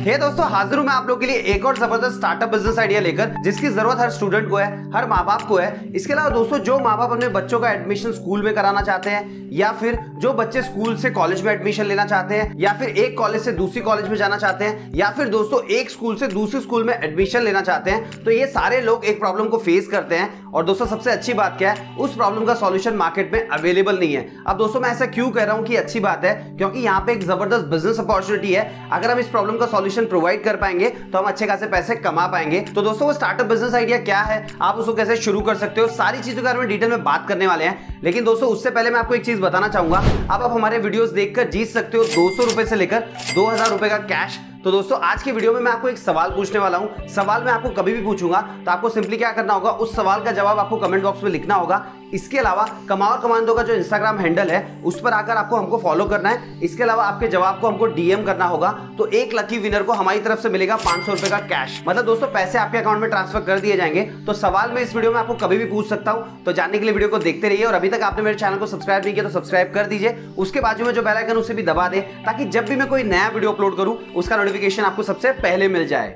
हे दोस्तों, हाजिर हूं मैं आप लोग के लिए एक और जबरदस्त स्टार्टअप बिजनेस आइडिया लेकर, जिसकी जरूरत हर स्टूडेंट को है, हर माँ बाप को है। इसके अलावा दोस्तों, जो माँ बाप अपने बच्चों का एडमिशन स्कूल में कराना चाहते हैं, या फिर जो बच्चे स्कूल से कॉलेज में एडमिशन लेना चाहते हैं, या फिर एक कॉलेज से दूसरी कॉलेज में जाना चाहते हैं, या फिर दोस्तों एक स्कूल से दूसरे स्कूल में एडमिशन लेना चाहते हैं, तो ये सारे लोग एक प्रॉब्लम को फेस करते हैं। और दोस्तों सबसे अच्छी बात क्या है, उस प्रॉब्लम का सॉल्यूशन मार्केट में अवेलेबल नहीं है। अब दोस्तों मैं ऐसा क्यों कह रहा हूं कि अच्छी बात है, क्योंकि यहाँ पे एक जबरदस्त बिजनेस अपॉर्चुनिटी है। अगर हम इस प्रॉब्लम का सॉल्यूशन प्रोवाइड कर पाएंगे तो हम अच्छे खासे पैसे कमा पाएंगे। तो दोस्तों वो स्टार्टअप बिजनेस आइडिया क्या है, आप उसको कैसे शुरू कर सकते हो, सारी चीजों के बारे में डिटेल में बात करने वाले हैं। लेकिन दोस्तों उससे पहले मैं आपको एक चीज बताना चाहूंगा, आप हमारे वीडियोस देखकर जीत सकते हो 200 रुपए से लेकर 2000 रुपए का कैश। तो दोस्तों आज की वीडियो में मैं आपको एक सवाल पूछने वाला हूं। सवाल मैं आपको कभी भी पूछूंगा तो आपको सिंपली क्या करना होगा, उस सवाल का जवाब आपको कमेंट बॉक्स में लिखना होगा। इसके अलावा कमाओ और कमांडो का जो इंस्टाग्राम हैंडल है उस पर आकर आपको हमको फॉलो करना है। इसके अलावा आपके जवाब को हमको डीएम करना होगा, तो एक लकी विनर को हमारी तरफ से मिलेगा 500 रुपए का कैश। मतलब दोस्तों पैसे आपके अकाउंट में ट्रांसफर कर दिए जाएंगे। तो सवाल मैं इस वीडियो में आपको कभी भी पूछ सकता हूं। तो जानने के लिए वीडियो को देखते रहिए, और अभी तक आपने मेरे चैनल को सब्सक्राइब नहीं किया तो सब्सक्राइब कर दीजिए। उसके बाजू में जो बेल आइकन उसे भी दबा दे, ताकि जब भी मैं कोई नया वीडियो अपलोड करूं उसका नोटिफिकेशन आपको सबसे पहले मिल जाए।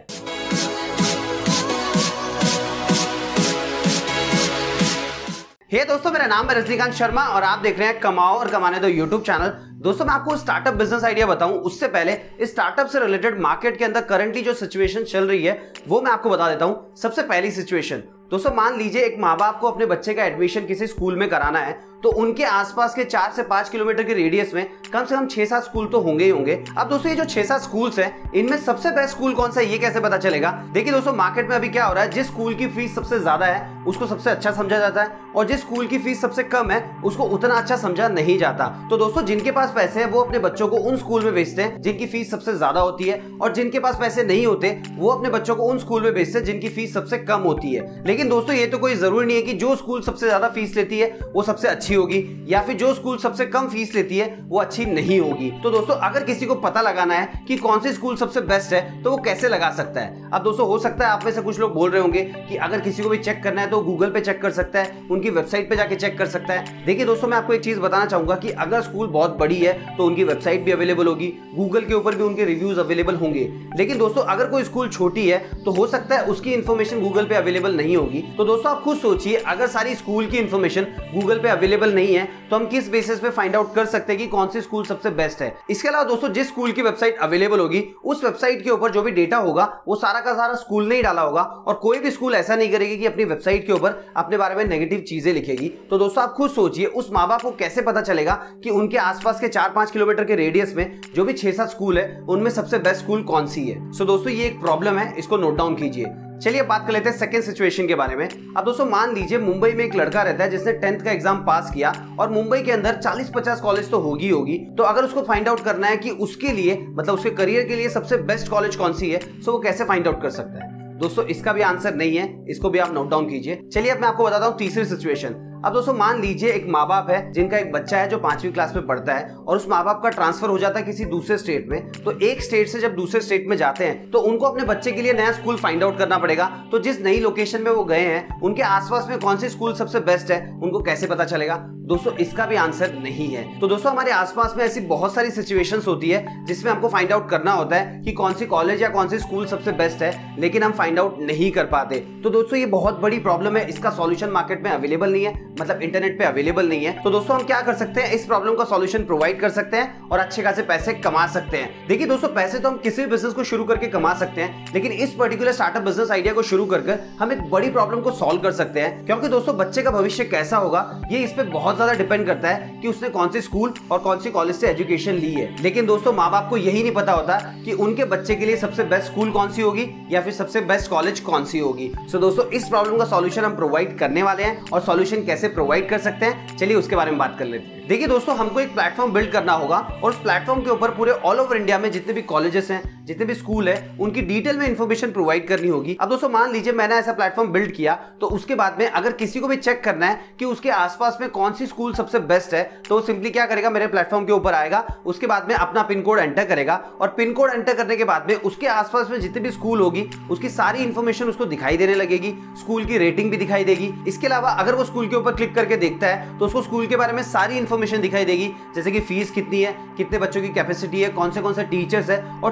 हे दोस्तों, मेरा नाम है रजनीकांत शर्मा और आप देख रहे हैं कमाओ और कमाने दो यूट्यूब चैनल। दोस्तों मैं आपको स्टार्टअप बिजनेस आइडिया बताऊं उससे पहले इस स्टार्टअप से रिलेटेड मार्केट के अंदर करंटली जो सिचुएशन चल रही है वो मैं आपको बता देता हूं। सबसे पहली सिचुएशन दोस्तों, मान लीजिए एक माँ बाप को अपने बच्चे का एडमिशन किसी स्कूल में कराना है, तो उनके आसपास के 4 से 5 किलोमीटर के रेडियस में कम से कम 6-7 स्कूल तो होंगे ही होंगे। अब दोस्तों ये जो 6-7 स्कूल्स हैं, इनमें सबसे बेस्ट स्कूल कौन सा है ये कैसे पता चलेगा? देखिए दोस्तों, मार्केट में अभी क्या हो रहा है, जिस स्कूल की फीस सबसे ज्यादा है उसको सबसे अच्छा समझा जाता है, और जिस स्कूल की फीस सबसे कम है उसको उतना अच्छा समझा नहीं जाता। तो दोस्तों जिनके पास पैसे हैं वो अपने बच्चों को उन स्कूल में भेजते हैं जिनकी फीस सबसे ज्यादा होती है, और जिनके पास पैसे नहीं होते वो अपने बच्चों को उन स्कूल में भेजते हैं जिनकी फीस सबसे कम होती है। लेकिन दोस्तों ये तो कोई जरूरी नहीं है कि जो स्कूल सबसे ज्यादा फीस लेती है वो सबसे अच्छी होगी, या फिर जो स्कूल सबसे कम फीस लेती है वो अच्छी नहीं होगी। तो दोस्तों अगर किसी को पता लगाना है कि कौन सी स्कूल सबसे बेस्ट है तो वो कैसे लगा सकता है? अब दोस्तों हो सकता है आप में से कुछ लोग बोल रहे होंगे कि अगर किसी को भी चेक करना है तो गूगल पे चेक कर सकता है, उनकी वेबसाइट पे जाके चेक कर सकता है। देखिए दोस्तों मैं आपको एक चीज बताना चाहूंगा कि अगर स्कूल बहुत बड़ी है तो उनकी वेबसाइट भी अवेलेबल होगी, गूगल के ऊपर भी उनके रिव्यूज अवेलेबल होंगे। लेकिन दोस्तों अगर कोई स्कूल छोटी है तो हो सकता है उसकी इंफॉर्मेशन गूगल पे अवेलेबल नहीं होगी। तो दोस्तों आप खुद सोचिए, अगर सारी स्कूल की इंफॉर्मेशन गूगल पे अवेलेबल नहीं है तो हम किस बेसिस पे फाइंड आउट कर सकते हैं कि कौन सी स्कूल सबसे बेस्ट है? इसके अलावा दोस्तों जिस स्कूल की वेबसाइट अवेलेबल होगी उस वेबसाइट के ऊपर जो भी डेटा होगा वो सारा का सारा स्कूल ने ही डाला होगा, और कोई भी स्कूल ऐसा नहीं करेगी कि अपनी वेबसाइट के ऊपर अपने बारे में नेगेटिव चीजें लिखेगी। तो दोस्तों आप खुद सोचिए, उस माँ बाप को कैसे पता चलेगा कि उनके आसपास के 4-5 किलोमीटर के रेडियस में जो भी 6-7 स्कूल है उनमें सबसे बेस्ट स्कूल कौन सी है? सो दोस्तों ये एक प्रॉब्लम है, इसको नोट डाउन कीजिए। चलिए बात कर लेते हैं सेकंड सिचुएशन के बारे में। अब दोस्तों मान लीजिए मुंबई में एक लड़का रहता है जिसने 10th का एग्जाम पास किया, और मुंबई के अंदर 40-50 कॉलेज तो होगी। तो अगर उसको फाइंड आउट करना है कि उसके लिए मतलब उसके करियर के लिए सबसे बेस्ट कॉलेज कौन सी है, तो वो कैसे फाइंड आउट कर सकता है? दोस्तों इसका भी आंसर नहीं है, इसको भी आप नोट डाउन कीजिए। चलिए अब मैं आपको बताता हूँ तीसरी सिचुएशन। अब दोस्तों मान लीजिए एक माँ बाप है जिनका एक बच्चा है जो 5वीं क्लास में पढ़ता है, और उस माँ बाप का ट्रांसफर हो जाता है किसी दूसरे स्टेट में। तो एक स्टेट से जब दूसरे स्टेट में जाते हैं तो उनको अपने बच्चे के लिए नया स्कूल फाइंड आउट करना पड़ेगा। तो जिस नई लोकेशन में वो गए हैं उनके आसपास में कौन सी स्कूल सबसे बेस्ट है उनको कैसे पता चलेगा? दोस्तों इसका भी आंसर नहीं है। तो दोस्तों हमारे आसपास में ऐसी बहुत सारी सिचुएशंस होती है जिसमें हमको फाइंड आउट करना होता है कि कौन सी कॉलेज या कौन सी स्कूल सबसे बेस्ट है, लेकिन हम फाइंड आउट नहीं कर पाते। तो दोस्तों ये बहुत बड़ी प्रॉब्लम है, इसका सॉल्यूशन मार्केट में अवेलेबल नहीं है, मतलब इंटरनेट पे अवेलेबल नहीं है। तो दोस्तों हम क्या कर सकते हैं, इस प्रॉब्लम का सॉल्यूशन प्रोवाइड कर सकते हैं और अच्छे खासे पैसे कमा सकते हैं। देखिए दोस्तों पैसे तो हम किसी भी बिजनेस को शुरू करके कमा सकते हैं, लेकिन इस पर्टिकुलर स्टार्टअप बिजनेस आइडिया को शुरू कर हम एक बड़ी प्रॉब्लम को सॉल्व कर सकते हैं। क्योंकि दोस्तों बच्चे का भविष्य कैसा होगा ये इस पे बहुत ज्यादा डिपेंड करता है कि उसने कौन सी स्कूल और कौन सी कॉलेज से एजुकेशन ली है। लेकिन दोस्तों माँ बाप को यही नहीं पता होता कि उनके बच्चे के लिए सबसे बेस्ट स्कूल कौन सी होगी या फिर सबसे बेस्ट कॉलेज कौन सी होगी। सो दोस्तों इस प्रॉब्लम का सॉल्यूशन हम प्रोवाइड करने वाले हैं, और सॉल्यूशन कैसे प्रोवाइड कर सकते हैं चलिए उसके बारे में बात कर लेते हैं। देखिए दोस्तों हमको एक प्लेटफॉर्म बिल्ड करना होगा, और उस प्लेटफॉर्म के ऊपर पूरे ऑल ओवर इंडिया में जितने भी कॉलेजेस हैं, जितने भी स्कूल है, उनकी डिटेल में इंफॉर्मेशन प्रोवाइड करनी होगी। अब दोस्तों मान लीजिए मैंने ऐसा प्लेटफॉर्म बिल्ड किया, तो उसके बाद में अगर किसी को भी चेक करना है कि उसके आसपास में कौन सी स्कूल सबसे बेस्ट है, तो वो सिंपली क्या करेगा, मेरे प्लेटफॉर्म के ऊपर आएगा, उसके बाद में अपना पिन कोड एंटर करेगा, और पिन कोड एंटर करने के बाद में उसके आसपास में जितनी भी स्कूल होगी उसकी सारी इंफॉर्मेशन उसको दिखाई देने लगेगी, स्कूल की रेटिंग भी दिखाई देगी। इसके अलावा अगर वो स्कूल के ऊपर क्लिक करके देखता है तो उसको स्कूल के बारे में सारी इंफॉर्मेशन दिखाई देगी, जैसे कि फीस कितनी है, कितने बच्चों की कैपेसिटी है, कौन से टीचर्स है, और टीचर की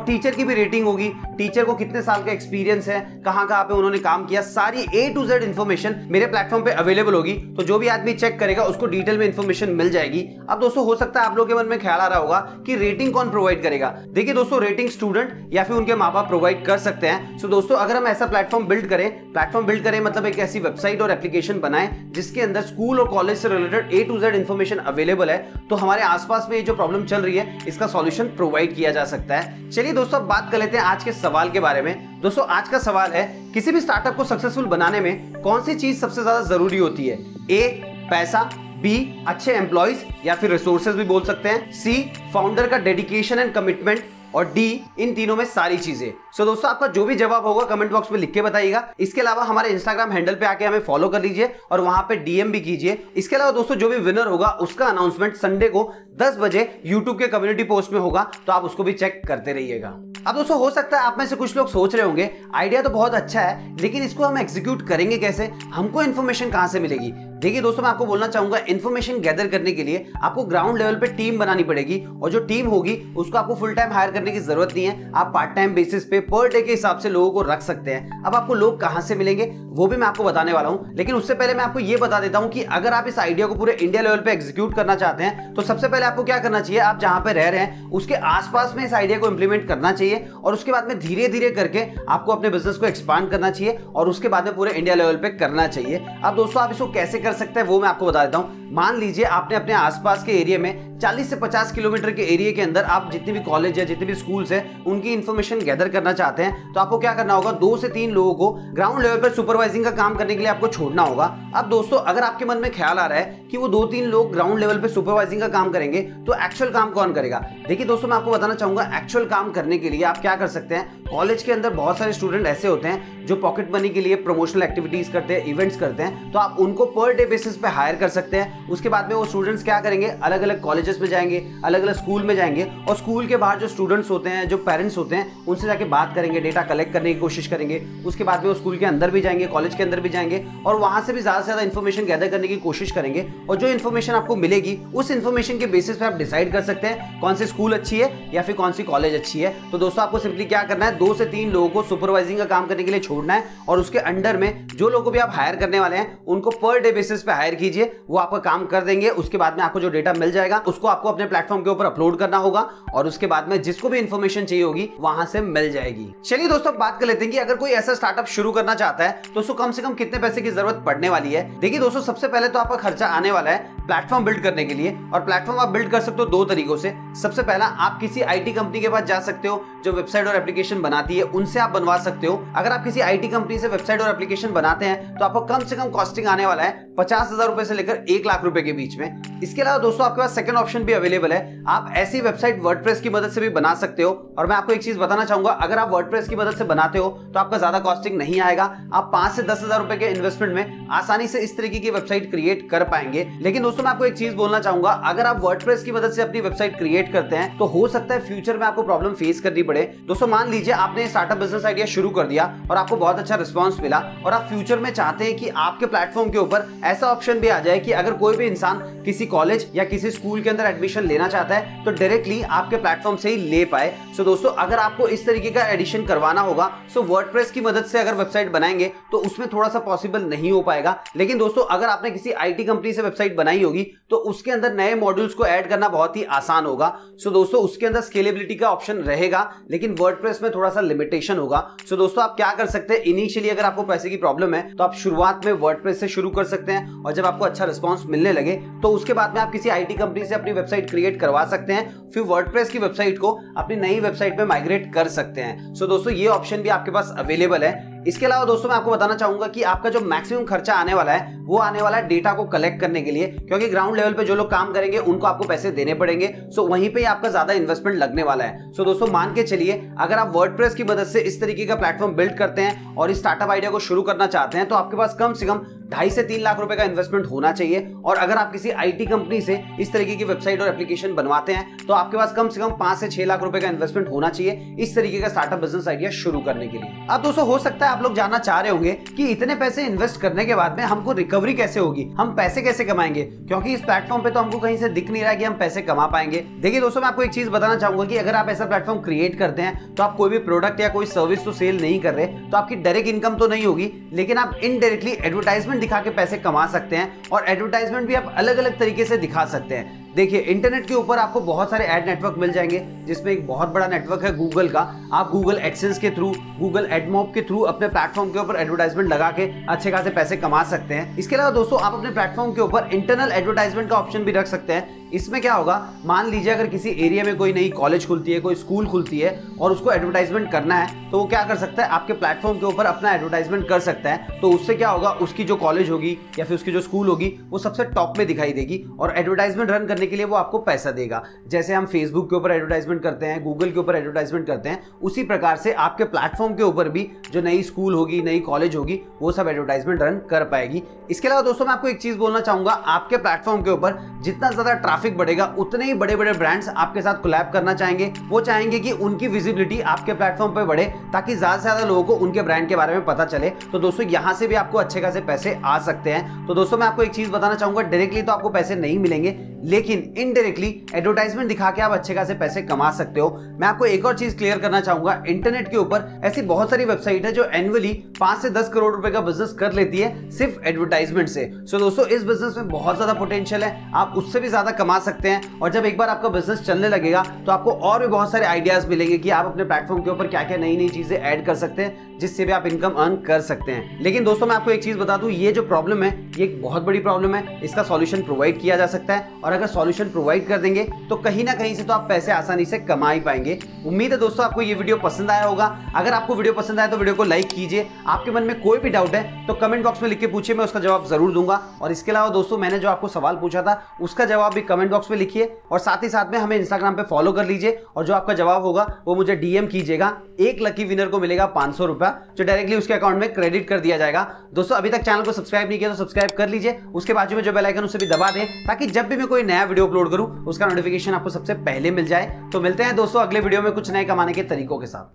की भी रेटिंग होगी, टीचर को कितने साल का एक्सपीरियंस है, कहां कहां पे उन्होंने काम किया, सारी A to Z इन्फॉर्मेशन मेरे प्लेटफॉर्म पे अवेलेबल होगी। तो जो भी आदमी चेक करेगा उसको डिटेल में इन्फॉर्मेशन मिल जाएगी। अब दोस्तों हो सकता है आप लोगों के मन में ख्याल आ रहा होगा कि रेटिंग कौन प्रोवाइड करेगा। देखिए दोस्तों, रेटिंग स्टूडेंट या फिर उनके माँ बाप प्रोवाइड कर सकते हैं। सो दोस्तों अगर हम ऐसा प्लेटफॉर्म बिल्ड करें मतलब एक ऐसी वेबसाइट और एप्लीकेशन बनाएं जिसके अंदर स्कूल और कॉलेज से related A to Z information available है, तो हमारे आसपास में ये जो प्रॉब्लम चल रही है इसका सॉल्यूशन प्रोवाइड किया जा सकता है। चलिए दोस्तों अब बात कर लेते हैं आज के सवाल के बारे में। दोस्तों आज का सवाल है, किसी भी स्टार्टअप को सक्सेसफुल बनाने में कौन सी चीज सबसे ज्यादा जरूरी होती है? A पैसा, B अच्छे एम्प्लॉइज या फिर रिसोर्सेज भी बोल सकते हैं, C फाउंडर का डेडिकेशन एंड कमिटमेंट, और डी इन तीनों में सारी चीजें। सो दोस्तों आपका जो भी जवाब होगा कमेंट बॉक्स में लिख के बताइएगा। इसके अलावा हमारे इंस्टाग्राम हैंडल पे आके हमें फॉलो कर लीजिए और वहां पे डीएम भी कीजिए। इसके अलावा दोस्तों जो भी विनर होगा उसका अनाउंसमेंट संडे को 10 बजे यूट्यूब के कम्युनिटी पोस्ट में होगा, तो आप उसको भी चेक करते रहिएगा। अब दोस्तों हो सकता है आप में से कुछ लोग सोच रहे होंगे आइडिया तो बहुत अच्छा है, लेकिन इसको हम एग्जीक्यूट करेंगे कैसे, हमको इन्फॉर्मेशन कहां से मिलेगी? देखिए दोस्तों मैं आपको बोलना चाहूंगा, इन्फॉर्मेशन गैदर करने के लिए आपको ग्राउंड लेवल पे टीम बनानी पड़ेगी, और जो टीम होगी उसको आपको फुल टाइम हायर करने की जरूरत नहीं है। आप पार्ट टाइम बेसिस पे पर डे के हिसाब से लोगों को रख सकते हैं। अब आपको लोग कहां से मिलेंगे वो भी मैं आपको बताने वाला हूं, लेकिन उससे पहले मैं आपको ये बता देता हूं कि अगर आप इस आइडिया को पूरे इंडिया लेवल पे एग्जीक्यूट करना चाहते हैं तो सबसे पहले आपको क्या करना चाहिए, आप जहां पे रह रहे हैं उसके आसपास में इस आइडिया को इंप्लीमेंट करना चाहिए, और उसके बाद में धीरे धीरे करके आपको अपने बिजनेस को एक्सपांड करना चाहिए, और उसके बाद में पूरे इंडिया लेवल पे करना चाहिए। अब दोस्तों आप इसको कैसे कर सकते हैं वो मैं आपको बता देता हूं। मान लीजिए आपने अपने आसपास के एरिया में 40 से 50 किलोमीटर के एरिया के अंदर आप जितने भी कॉलेज है, जितने भी स्कूल्स हैं, उनकी इन्फॉर्मेशन गैदर करना चाहते हैं, तो आपको क्या करना होगा, 2 से 3 लोगों को ग्राउंड लेवल पर सुपरवाइजिंग का काम करने के लिए आपको छोड़ना होगा। अब दोस्तों अगर आपके मन में ख्याल आ रहा है कि वो 2-3 लोग ग्राउंड लेवल पे सुपरवाइजिंग का काम करेंगे, तो एक्चुअल काम कौन करेगा? देखिए दोस्तों मैं आपको बताना चाहूंगा, एक्चुअल काम करने के लिए आप क्या कर सकते हैं, कॉलेज के अंदर बहुत सारे स्टूडेंट ऐसे होते हैं जो पॉकेट मनी के लिए प्रमोशनल एक्टिविटीज करते हैं, इवेंट्स करते हैं, तो आप उनको पर डे बेसिस पे हायर कर सकते हैं। उसके बाद में वो स्टूडेंट्स क्या करेंगे, अलग अलग कॉलेजेस में जाएंगे, अलग अलग स्कूल में जाएंगे, और स्कूल के बाहर जो स्टूडेंट्स होते हैं, जो पेरेंट्स होते हैं, उनसे जाके बात करेंगे, डेटा कलेक्ट करने की कोशिश करेंगे। उसके बाद में वो स्कूल के अंदर भी जाएंगे, कॉलेज के अंदर भी जाएंगे, और वहां से भी ज्यादा से ज्यादा इन्फॉर्मेशन गैदर करने की कोशिश करेंगे, और जो इन्फॉर्मेशन आपको मिलेगी उस इन्फॉर्मेशन के बेसिस पे आप डिसाइड कर सकते हैं कौन सी स्कूल अच्छी है या फिर कौन सी कॉलेज अच्छी है। तो दोस्तों आपको सिंपली क्या करना है, 2 से 3 लोगों को सुपरवाइजिंग का काम करने के लिए छोड़ना है, और उसके अंडर में जो लोगों को भी आप हायर करने वाले हैं उनको पर डे बेसिस पे हायर कीजिए, वो आपका काम कर देंगे। उसके बाद में आपको जो डेटा मिल जाएगा उसको आपको अपने प्लेटफॉर्म के ऊपर अपलोड करना होगा, और उसके बाद में जिसको भी इन्फॉर्मेशन चाहिए होगी वहां से मिल जाएगी। चलिए दोस्तों बात कर लेते हैं कि अगर कोई ऐसा स्टार्टअप शुरू करना चाहता है तो उसको कम से कम कितने पैसे की जरूरत पड़ने वाली है। देखिए दोस्तों सबसे पहले तो आपका खर्चा आने वाला है प्लेटफॉर्म बिल्ड करने के लिए, और प्लेटफॉर्म आप बिल्ड कर सकते हो 2 तरीकों से। सबसे पहला, आप किसी आईटी कंपनी के पास जा सकते हो जो वेबसाइट और एप्लीकेशन बनाती है, उनसे आप बनवा सकते हो। अगर आप किसी आईटी कंपनी से वेबसाइट और एप्लीकेशन बनाते हैं तो आपको कम से कम कॉस्टिंग आने वाला है 50,000 रुपए से लेकर 1 लाख रुपए के बीच में। इसके अलावा दोस्तों आपके पास सेकंड ऑप्शन भी अवेलेबल है, आप ऐसी वेबसाइट वर्डप्रेस की मदद से भी बना सकते हो। और मैं आपको एक चीज बताना चाहूंगा, अगर आप वर्डप्रेस की मदद से बनाते हो तो आपका ज्यादा कॉस्टिंग नहीं आएगा, आप 5 से 10,000 रुपए के इन्वेस्टमेंट में आसानी से इस तरीके की वेबसाइट क्रिएट कर पाएंगे। लेकिन दोस्तों मैं आपको एक चीज बोलना चाहूंगा, अगर आप वर्डप्रेस की मदद से अपनी वेबसाइट क्रिएट करते हैं तो हो सकता है फ्यूचर में आपको प्रॉब्लम फेस करनी पड़े। दोस्तों मान लीजिए आपने स्टार्टअप बिजनेस आइडिया शुरू कर दिया और आपको बहुत अच्छा रिस्पांस मिला, और आप फ्यूचर में चाहते हैं कि आपके प्लेटफॉर्म के ऊपर ऐसा ऑप्शन भी आ जाए कि अगर कोई भी इंसान किसी कॉलेज या किसी स्कूल के अंदर एडमिशन लेना चाहता है तो डायरेक्टली आपके प्लेटफॉर्म से ही ले पाए। सो दोस्तों अगर आपको इस तरीके का एडिशन करवाना होगा, सो वर्डप्रेस की मदद से अगर वेबसाइट बनाएंगे तो उसमें थोड़ा सा पॉसिबल नहीं हो पाएगा। लेकिन दोस्तों अगर आपने किसी आईटी कंपनी से वेबसाइट बनाई होगी तो उसके अंदर नए मॉड्यूल्स को ऐड करना बहुत ही आसान होगा। सो दोस्तों उसके अंदर स्केलेबिलिटी का ऑप्शन रहेगा, लेकिन वर्डप्रेस में थोड़ा सा लिमिटेशन होगा। सो दोस्तों आप क्या कर सकते हैं, इनिशियली अगर आपको पैसे की प्रॉब्लम है तो आप शुरुआत में वर्डप्रेस से शुरू कर सकते हैं, और जब आपको अच्छा रिस्पांस मिलने लगे तो उसके बाद में आप किसी आईटी कंपनी से अपनी वेबसाइट क्रिएट करवा सकते हैं, फिर वर्डप्रेस की वेबसाइट को अपनी नई वेबसाइट पे माइग्रेट कर सकते हैं। सो दोस्तों ये ऑप्शन भी आपके पास अवेलेबल है। इसके अलावा दोस्तों मैं आपको बताना चाहूंगा कि आपका जो मैक्सिमम खर्चा आने वाला है वो आने वाला है डेटा को कलेक्ट करने के लिए, क्योंकि ग्राउंड लेवल पे जो लोग काम करेंगे उनको आपको पैसे देने पड़ेंगे। सो वहीं पे आपका ज्यादा इन्वेस्टमेंट लगने वाला है। सो दोस्तों मान के चलिए अगर आप वर्डप्रेस की मदद से इस तरीके का प्लेटफॉर्म बिल्ड करते हैं और इस स्टार्टअप आइडिया को शुरू करना चाहते हैं तो आपके पास कम से कम 2.5 से 3 लाख रुपए का इन्वेस्टमेंट होना चाहिए। और अगर आप किसी आईटी कंपनी से इस तरीके की वेबसाइट और एप्लीकेशन बनवाते हैं तो आपके पास कम से कम 5 से 6 लाख रुपए का इन्वेस्टमेंट होना चाहिए इस तरीके का स्टार्टअप बिजनेस आइडिया शुरू करने के लिए। अब दोस्तों हो सकता है आप लोग जानना चाह रहे होंगे कि इतने पैसे इन्वेस्ट करने के बाद में हमको रिकवरी कैसे होगी, हम पैसे कैसे कमाएंगे, क्योंकि इस प्लेटफॉर्म पे तो हमको कहीं से दिख नहीं रहा कि हम पैसे कमा पाएंगे। देखिए दोस्तों, मैं आपको एक चीज बताना चाहूंगा कि अगर आप ऐसा प्लेटफॉर्म क्रिएट करते हैं तो आप कोई भी प्रोडक्ट या कोई सर्विस तो सेल नहीं कर रहे, तो आपकी डायरेक्ट इनकम तो नहीं होगी, लेकिन आप इनडायरेक्टली एडवर्टाइजमेंट दिखा के पैसे कमा सकते हैं। और एडवर्टाइजमेंट भी आप अलग अलग तरीके से दिखा सकते हैं। देखिए इंटरनेट के ऊपर आपको बहुत सारे एड नेटवर्क मिल जाएंगे, जिसमें एक बहुत बड़ा नेटवर्क है गूगल का। आप गूगल एडसेंस के थ्रू, गूगल एडमॉब के थ्रू अपने प्लेटफॉर्म के ऊपर एडवर्टाइजमेंट लगा के अच्छे खासे पैसे कमा सकते हैं। इसके अलावा दोस्तों आप अपने प्लेटफॉर्म के ऊपर इंटरनल एडवर्टाइजमेंट का ऑप्शन भी रख सकते हैं। इसमें क्या होगा, मान लीजिए अगर किसी एरिया में कोई नई कॉलेज खुलती है, कोई स्कूल खुलती है और उसको एडवर्टाइजमेंट करना है, तो वो क्या कर सकता है, आपके प्लेटफॉर्म के ऊपर अपना एडवर्टाइजमेंट कर सकता है। तो उससे क्या होगा, उसकी जो कॉलेज होगी या फिर उसकी जो स्कूल होगी वो सबसे टॉप में दिखाई देगी और एडवर्टाइजमेंट रन करने के लिए वो आपको पैसा देगा। जैसे हम फेसबुक के ऊपर एडवर्टाइजमेंट करते हैं, गूगल के ऊपर एडवर्टाइजमेंट करते हैं, उसी प्रकार से आपके प्लेटफॉर्म के ऊपर भी जो नई स्कूल होगी, नई कॉलेज होगी, वो सब एडवर्टाइजमेंट रन कर पाएगी। इसके अलावा दोस्तों मैं आपको एक चीज बोलना चाहूंगा, आपके प्लेटफॉर्म के ऊपर जितना ज्यादा ट्रैफिक बढ़ेगा उतने ही बड़े बड़े ब्रांड्स आपके साथ कोलैब करना चाहेंगे। वो चाहेंगे कि उनकी विजिबिलिटी आपके प्लेटफॉर्म पर बढ़े ताकि ज्यादा से ज्यादा लोगों को उनके ब्रांड के बारे में पता चले। तो दोस्तों यहां से भी आपको अच्छे खासे पैसे आ सकते हैं। तो दोस्तों मैं आपको एक चीज बताना चाहूंगा, डायरेक्टली तो आपको पैसे नहीं मिलेंगे, लेकिन इनडायरेक्टली एडवर्टाइजमेंट दिखा के आप अच्छे खासे पैसे कमा सकते हो। मैं आपको एक और चीज क्लियर करना चाहूंगा, इंटरनेट के ऊपर ऐसी बहुत सारी वेबसाइट है जो एनुअली 5 से 10 करोड़ रुपए का बिजनेस कर लेती है सिर्फ एडवर्टाइजमेंट से। सो दोस्तों इस बिजनेस में बहुत ज्यादा पोटेंशियल है, आप उससे भी ज्यादा कमा सकते हैं। और जब एक बार आपका बिजनेस चलने लगेगा तो आपको और भी बहुत सारे आइडियाज मिलेंगे कि आप अपने प्लेटफॉर्म के ऊपर क्या क्या नई नई चीजें ऐड कर सकते हैं जिससे भी आप इनकम अर्न कर सकते हैं। लेकिन दोस्तों मैं आपको एक चीज बता दूं, ये जो प्रॉब्लम है ये एक बहुत बड़ी प्रॉब्लम है, इसका सॉल्यूशन प्रोवाइड किया जा सकता है। और अगर सॉल्यूशन प्रोवाइड कर देंगे तो कहीं ना कहीं से तो आप पैसे आसानी से कमा ही पाएंगे। उम्मीद है दोस्तों आपको ये वीडियो पसंद आया होगा। अगर आपको वीडियो पसंद आया तो वीडियो को लाइक कीजिए। आपके मन में कोई भी डाउट है तो कमेंट बॉक्स में लिख के पूछिए, मैं उसका जवाब जरूर दूंगा। और इसके अलावा दोस्तों मैंने जो आपको सवाल पूछा था उसका जवाब भी कमेंट बॉक्स में लिखिए, और साथ ही साथ में हमें इंस्टाग्राम पे फॉलो कर लीजिए। और जो आपका जवाब होगा वो मुझे डीएम कीजिएगा। एक लकी विनर को मिलेगा 500 रुपया, जो डायरेक्टली उसके अकाउंट में क्रेडिट कर दिया जाएगा। दोस्तों अभी तक चैनल को सब्सक्राइब नहीं किया तो सब्सक्राइब कर लीजिए, उसके बाजू में जो बेल आइकन उसे भी दबा दें ताकि जब भी मैं कोई नया वीडियो अपलोड करूं उसका नोटिफिकेशन आपको सबसे पहले मिल जाए। तो मिलते हैं दोस्तों अगले वीडियो में कुछ नए कमाने के तरीकों के साथ।